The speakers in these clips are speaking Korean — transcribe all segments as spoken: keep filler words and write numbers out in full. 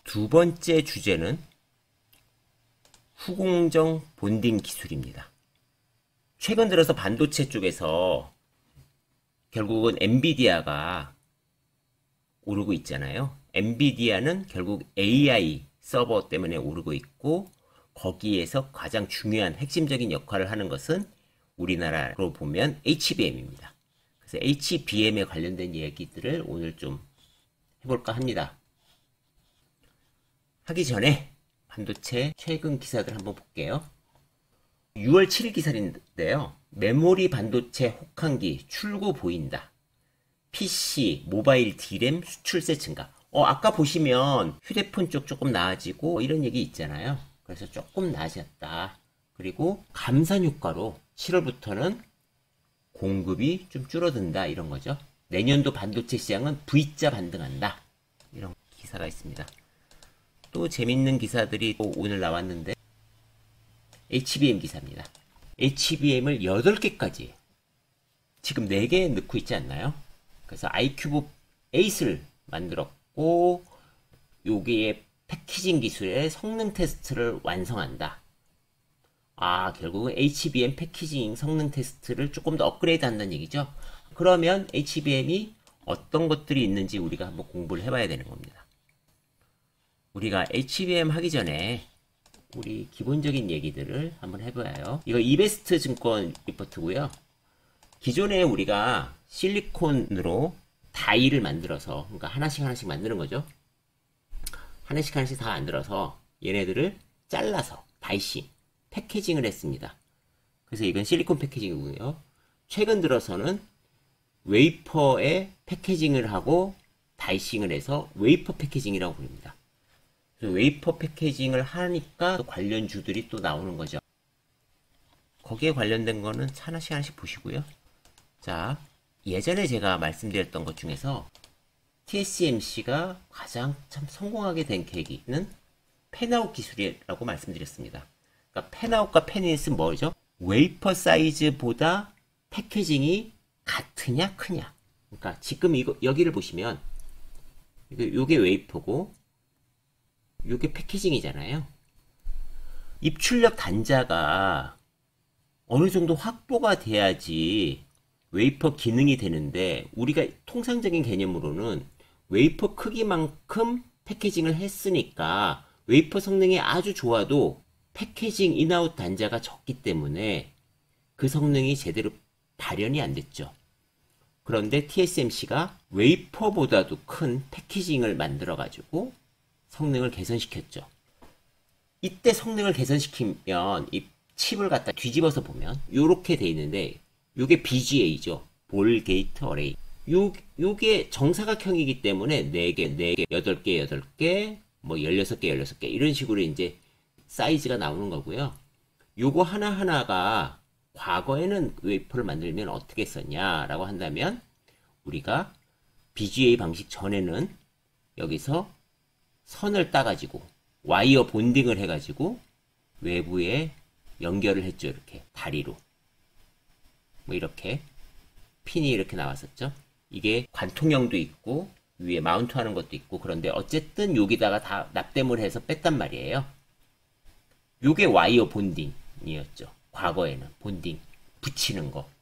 두 번째 주제는 후공정 본딩 기술입니다. 최근 들어서 반도체 쪽에서 결국은 엔비디아가 오르고 있잖아요. 엔비디아는 결국 에이아이 서버 때문에 오르고 있고, 거기에서 가장 중요한 핵심적인 역할을 하는 것은 우리나라로 보면 에이치비엠입니다. 그래서 에이치비엠에 관련된 얘기들을 오늘 좀 해볼까 합니다. 하기 전에 반도체 최근 기사들 한번 볼게요. 유월 칠일 기사인데요. 메모리 반도체 혹한기 출고 보인다. 피씨, 모바일 디램 수출세 증가. 어, 아까 보시면 휴대폰 쪽 조금 나아지고 이런 얘기 있잖아요. 그래서 조금 나아졌다. 그리고 감산 효과로 칠월부터는 공급이 좀 줄어든다 이런 거죠. 내년도 반도체 시장은 V자 반등한다. 이런 기사가 있습니다. 또 재밌는 기사들이 또 오늘 나왔는데 에이치비엠 기사입니다. 에이치비엠을 여덟 개까지 지금 네 개 넣고 있지 않나요? 그래서 아이큐브 에잇을 만들었고, 요기에 패키징 기술의 성능 테스트를 완성한다. 아, 결국은 에이치비엠 패키징 성능 테스트를 조금 더 업그레이드 한다는 얘기죠. 그러면 에이치비엠이 어떤 것들이 있는지 우리가 한번 공부를 해봐야 되는 겁니다. 우리가 에이치비엠 하기 전에 우리 기본적인 얘기들을 한번 해봐요. 이거 이베스트 증권 리포트고요. 기존에 우리가 실리콘으로 다이를 만들어서, 그러니까 하나씩 하나씩 만드는 거죠. 하나씩 하나씩 다 만들어서 얘네들을 잘라서 다이싱, 패키징을 했습니다. 그래서 이건 실리콘 패키징이고요. 최근 들어서는 웨이퍼에 패키징을 하고 다이싱을 해서 웨이퍼 패키징이라고 부릅니다. 웨이퍼 패키징을 하니까 또 관련주들이 또 나오는 거죠. 거기에 관련된 거는 하나씩 하나씩 보시고요. 자, 예전에 제가 말씀드렸던 것 중에서 티에스엠씨가 가장 참 성공하게 된 계기는 팬아웃 기술이라고 말씀드렸습니다. 그러니까 팬아웃과 팬인은 뭐죠? 웨이퍼 사이즈보다 패키징이 같으냐 크냐. 그러니까 지금 이거 여기를 보시면 요게 웨이퍼고 요게 패키징이잖아요. 입출력 단자가 어느 정도 확보가 돼야지 웨이퍼 기능이 되는데, 우리가 통상적인 개념으로는 웨이퍼 크기만큼 패키징을 했으니까 웨이퍼 성능이 아주 좋아도 패키징 인아웃 단자가 적기 때문에 그 성능이 제대로 발현이 안 됐죠. 그런데 티에스엠씨가 웨이퍼보다도 큰 패키징을 만들어 가지고 성능을 개선시켰죠. 이때 성능을 개선시키면 이 칩을 갖다 뒤집어서 보면 이렇게 돼 있는데, 요게 비지에이죠. 볼 게이트 어레이. 요, 요게 정사각형이기 때문에 네 개, 네 개, 여덟 개, 여덟 개, 뭐 열여섯 개, 열여섯 개 이런 식으로 이제 사이즈가 나오는 거고요. 요거 하나하나가 과거에는 웨이퍼를 만들면 어떻게 썼냐라고 한다면, 우리가 비지에이 방식 전에는 여기서 선을 따가지고 와이어 본딩을 해가지고 외부에 연결을 했죠. 이렇게 다리로 뭐 이렇게 핀이 이렇게 나왔었죠. 이게 관통형도 있고 위에 마운트 하는 것도 있고, 그런데 어쨌든 여기다가 다 납땜을 해서 뺐단 말이에요. 요게 와이어 본딩이었죠. 과거에는 본딩 붙이는 거.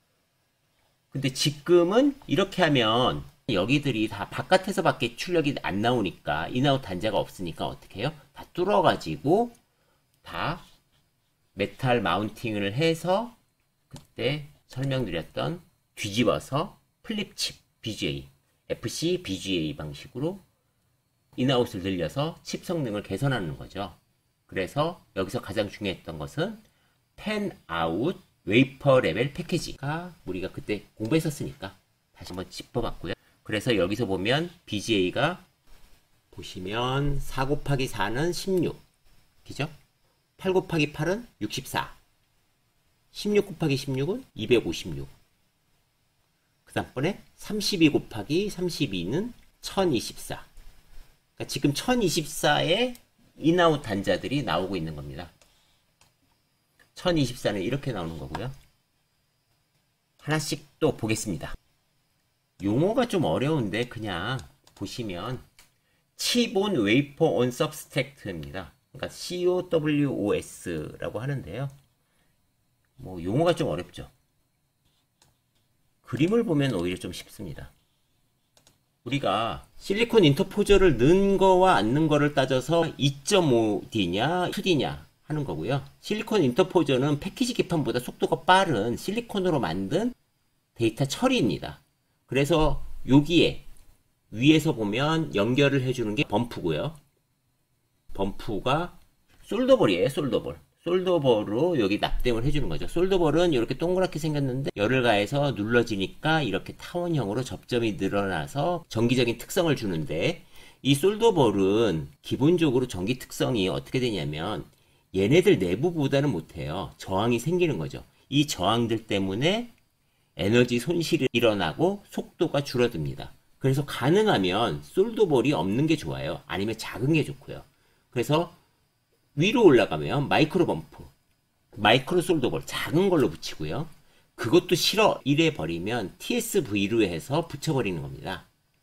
근데 지금은 이렇게 하면 여기들이 다 바깥에서 밖에 출력이 안 나오니까, 인아웃 단자가 없으니까 어떻게 해요? 다 뚫어가지고 다 메탈 마운팅을 해서 그때 설명드렸던 뒤집어서 플립칩 비지에이, 에프씨 비지에이 방식으로 인아웃을 늘려서 칩 성능을 개선하는 거죠. 그래서 여기서 가장 중요했던 것은 팬아웃 웨이퍼 레벨 패키지가 우리가 그때 공부했었으니까 다시 한번 짚어봤고요. 그래서 여기서 보면 비지에이가 보시면 사 곱하기 사는 십육, 그죠? 팔 곱하기 팔은 육십사, 십육 곱하기 십육은 이백오십육, 그 다음번에 삼십이 곱하기 삼십이는 천이십사. 그러니까 지금 천이십사의 인아웃 단자들이 나오고 있는 겁니다. 천이십사는 이렇게 나오는 거고요. 하나씩 또 보겠습니다. 용어가 좀 어려운데 그냥 보시면 Chip on Wafer on Substrate입니다. 그러니까 COWOS라고 하는데요. 뭐 용어가 좀 어렵죠. 그림을 보면 오히려 좀 쉽습니다. 우리가 실리콘 인터포저를 넣은 거와 안 넣은 거를 따져서 이 점 오 디냐 투 디냐 하는 거고요. 실리콘 인터포저는 패키지 기판보다 속도가 빠른 실리콘으로 만든 데이터 처리입니다. 그래서 여기에 위에서 보면 연결을 해주는 게 범프고요. 범프가 솔더볼이에요. 솔더볼. 솔더볼로 여기 납땜을 해주는 거죠. 솔더볼은 이렇게 동그랗게 생겼는데 열을 가해서 눌러지니까 이렇게 타원형으로 접점이 늘어나서 전기적인 특성을 주는데, 이 솔더볼은 기본적으로 전기 특성이 어떻게 되냐면 얘네들 내부보다는 못해요. 저항이 생기는 거죠. 이 저항들 때문에 에너지 손실이 일어나고 속도가 줄어듭니다. 그래서 가능하면 솔더볼이 없는 게 좋아요. 아니면 작은 게 좋고요. 그래서 위로 올라가면 마이크로 범프, 마이크로 솔더볼 작은 걸로 붙이고요. 그것도 싫어 이래 버리면 티에스브이로 해서 붙여버리는 겁니다.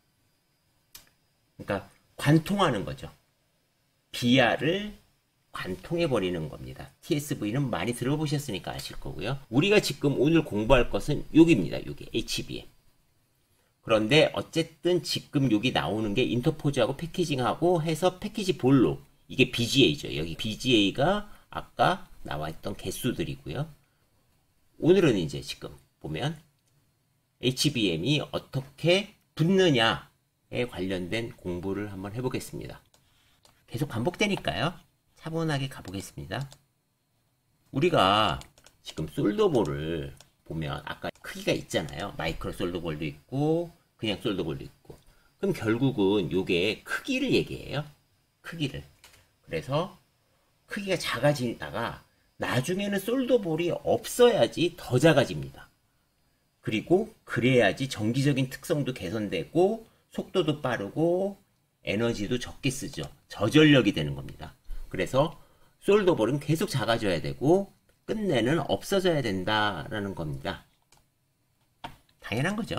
그러니까 관통하는 거죠. 비아를 관통해 버리는 겁니다. 티에스브이는 많이 들어보셨으니까 아실 거고요. 우리가 지금 오늘 공부할 것은 여기입니다. 여기 에이치비엠. 그런데 어쨌든 지금 여기 나오는 게 인터포즈하고 패키징하고 해서 패키지 볼로, 이게 비지에이죠. 여기 비지에이가 아까 나와 있던 개수들이고요. 오늘은 이제 지금 보면 에이치비엠이 어떻게 붙느냐에 관련된 공부를 한번 해보겠습니다. 계속 반복되니까요. 차분하게 가보겠습니다. 우리가 지금 솔더볼을 보면 아까 크기가 있잖아요. 마이크로 솔더볼도 있고 그냥 솔더볼도 있고. 그럼 결국은 요게 크기를 얘기해요. 크기를. 그래서 크기가 작아지다가 나중에는 솔더볼이 없어야지 더 작아집니다. 그리고 그래야지 전기적인 특성도 개선되고 속도도 빠르고 에너지도 적게 쓰죠. 저전력이 되는 겁니다. 그래서 솔더볼은 계속 작아져야 되고 끝내는 없어져야 된다라는 겁니다. 당연한 거죠.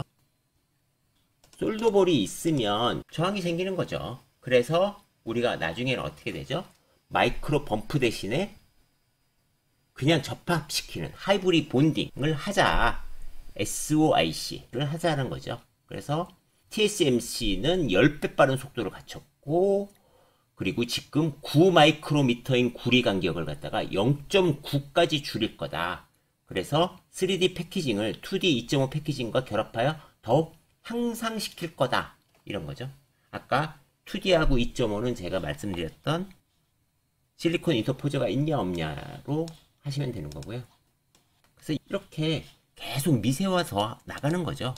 솔더볼이 있으면 저항이 생기는 거죠. 그래서 우리가 나중에는 어떻게 되죠? 마이크로 범프 대신에 그냥 접합시키는 하이브리드 본딩을 하자. 에스오아이씨를 하자는 거죠. 그래서 티에스엠씨는 십 배 빠른 속도를 갖췄고, 그리고 지금 구 마이크로미터인 구리 간격을 갖다가 영 점 구까지 줄일 거다. 그래서 쓰리디 패키징을 투디 이 점 오 패키징과 결합하여 더욱 향상시킬 거다. 이런 거죠. 아까 투디하고 이 점 오는 제가 말씀드렸던 실리콘 인터포저가 있냐 없냐로 하시면 되는 거고요. 그래서 이렇게 계속 미세화서 나가는 거죠.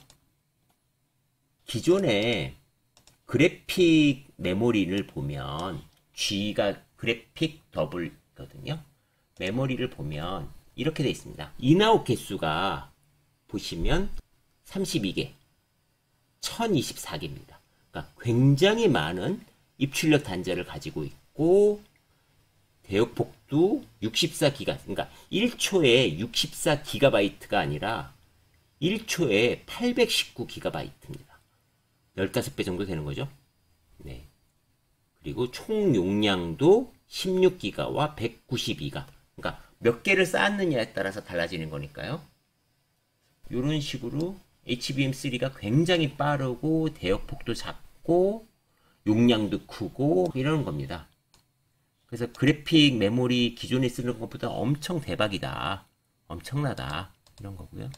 기존에 그래픽 메모리를 보면 G가 그래픽 더블거든요. 메모리를 보면 이렇게 되어 있습니다. 인아웃 개수가 보시면 삼십이 개, 천이십사 개입니다. 그러니까 굉장히 많은 입출력 단자를 가지고 있고 대역폭도 육십사 기가, 그러니까 일 초에 육십사 기가바이트가 아니라 일 초에 팔백십구 기가바이트입니다. 십오 배 정도 되는 거죠. 네. 그리고 총 용량도 십육 기가와 백구십이 가. 그러니까 몇 개를 쌓았느냐에 따라서 달라지는 거니까요. 이런 식으로 에이치비엠 쓰리가 굉장히 빠르고 대역폭도 작고 용량도 크고 이러는 겁니다. 그래서 그래픽 메모리 기존에 쓰는 것보다 엄청 대박이다. 엄청나다. 이런 거고요.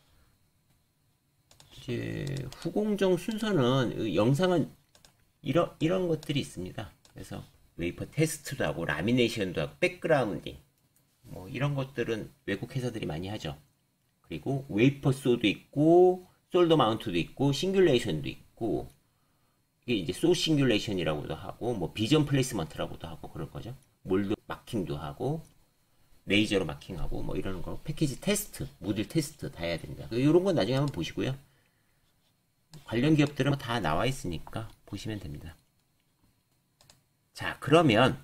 이제 후공정 순서는 영상은 이런 이런 것들이 있습니다. 그래서 웨이퍼 테스트도 하고 라미네이션도 하고 백그라운딩 뭐 이런 것들은 외국 회사들이 많이 하죠. 그리고 웨이퍼 소도 있고 솔더 마운트도 있고 싱귤레이션도 있고 이게 이제 소 싱귤레이션이라고도 하고 뭐 비전 플레이스먼트라고도 하고 그럴 거죠. 몰드 마킹도 하고 레이저로 마킹하고 뭐 이러는 거 패키지 테스트, 모듈 테스트 다 해야 됩니다. 이런 건 나중에 한번 보시고요. 관련 기업들은 다 나와 있으니까 보시면 됩니다. 자, 그러면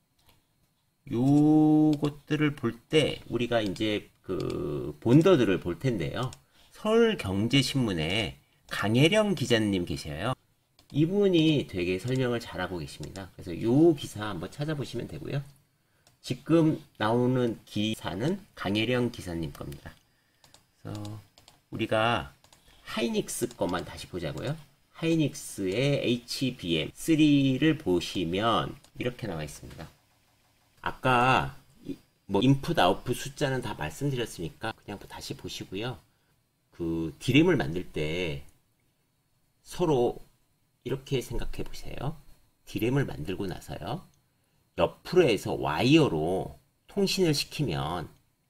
요것들을 볼 때 우리가 이제 그 본더들을 볼 텐데요. 서울경제신문에 강혜령 기자님 계셔요. 이분이 되게 설명을 잘하고 계십니다. 그래서 이 기사 한번 찾아보시면 되고요. 지금 나오는 기사는 강혜령 기사님 겁니다. 그래서 우리가 하이닉스 것만 다시 보자고요. 하이닉스의 에이치비엠 삼을 보시면 이렇게 나와 있습니다. 아까 뭐 인풋 아웃풋 숫자는 다 말씀드렸으니까 그냥 다시 보시고요. 그 디램을 만들 때 서로 이렇게 생각해 보세요. 디램을 만들고 나서요. 옆으로 해서 와이어로 통신을 시키면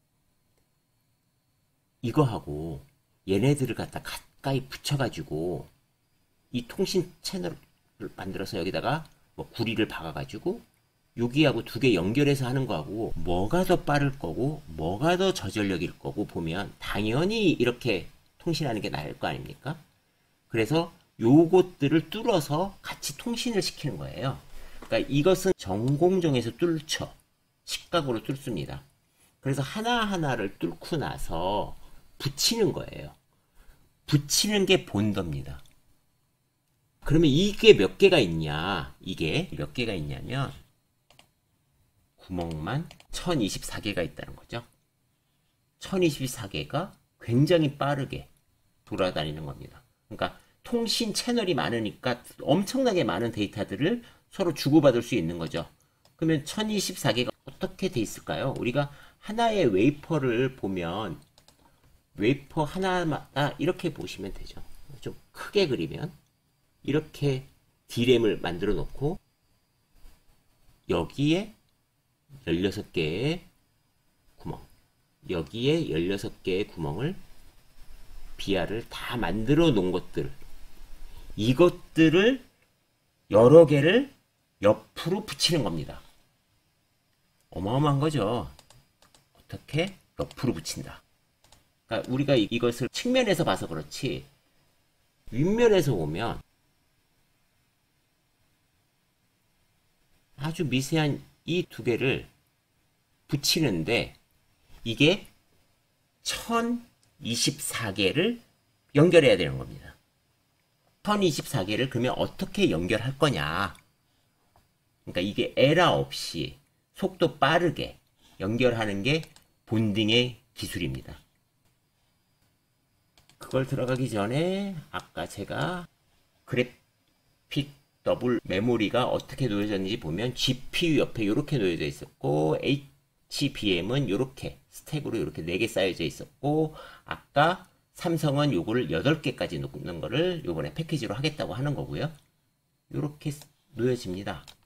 이거하고 얘네들을 갖다 가까이 붙여가지고 이 통신 채널을 만들어서 여기다가 뭐 구리를 박아가지고 여기하고 두 개 연결해서 하는 거하고 뭐가 더 빠를 거고 뭐가 더 저전력일 거고 보면 당연히 이렇게 통신하는 게 나을 거 아닙니까? 그래서 요것들을 뚫어서 같이 통신을 시키는 거예요. 그러니까 이것은 전공정에서 뚫죠. 식각으로 뚫습니다. 그래서 하나하나를 뚫고 나서 붙이는 거예요. 붙이는 게 본더입니다. 그러면 이게 몇 개가 있냐? 이게 몇 개가 있냐면 구멍만 천이십사 개가 있다는 거죠. 천이십사 개가 굉장히 빠르게 돌아다니는 겁니다. 그러니까 통신 채널이 많으니까 엄청나게 많은 데이터들을 서로 주고받을 수 있는 거죠. 그러면 천이십사 개가 어떻게 돼 있을까요? 우리가 하나의 웨이퍼를 보면 웨이퍼 하나마다 이렇게 보시면 되죠. 좀 크게 그리면 이렇게 디램을 만들어 놓고 여기에 열여섯 개의 구멍, 여기에 열여섯 개의 구멍을 비아를 다 만들어 놓은 것들, 이것들을 여러 개를 옆으로 붙이는 겁니다. 어마어마한 거죠. 어떻게 옆으로 붙인다. 그러니까 우리가 이것을 측면에서 봐서 그렇지 윗면에서 보면 아주 미세한 이 두 개를 붙이는데 이게 천이십사 개를 연결해야 되는 겁니다. 천이십사 개를 그러면 어떻게 연결할 거냐. 그러니까 이게 에러 없이 속도 빠르게 연결하는 게 본딩의 기술입니다. 그걸 들어가기 전에 아까 제가 그래픽 더블 메모리가 어떻게 놓여졌는지 보면 지피유 옆에 이렇게 놓여져 있었고 에이치비엠은 이렇게 스택으로 이렇게 네 개 쌓여져 있었고 아까 삼성은 요거를 여덟 개까지 놓는 거를 요번에 패키지로 하겠다고 하는 거고요. 이렇게 놓여집니다.